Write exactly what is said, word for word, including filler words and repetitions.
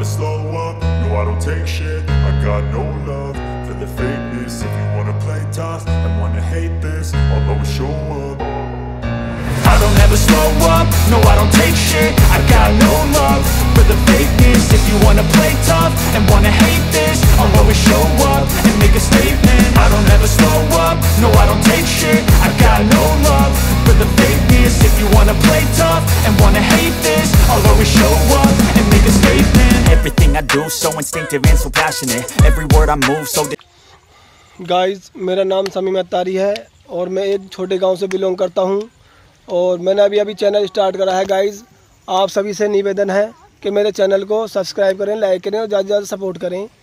never slow up, no I don't take shit. I got no love for the fakeness. If you wanna play tough and wanna hate this, I'll always show up. I don't ever slow up, no I don't take shit. I got no love for the fakeness. If you wanna play tough and wanna hate this, I'll always show up and make a statement. I don't ever slow up, no I don't take shit. I got no love for the fakeness. If you wanna play tough and wanna hate this, I'll always show up and make a statement. Everything I do so instinctive and so passionate. Every word I move so guys, मेरा नाम समीम अत्तारी है और मैं एक छोटे गांव से belong करता हूं और मैंने अभी अभी चैनल स्टार्ट करा है। गाइस, आप सभी से निवेदन है कि मेरे चैनल को सब्सक्राइब करें, लाइक करें और ज़्यादा से ज़्यादा सपोर्ट करें।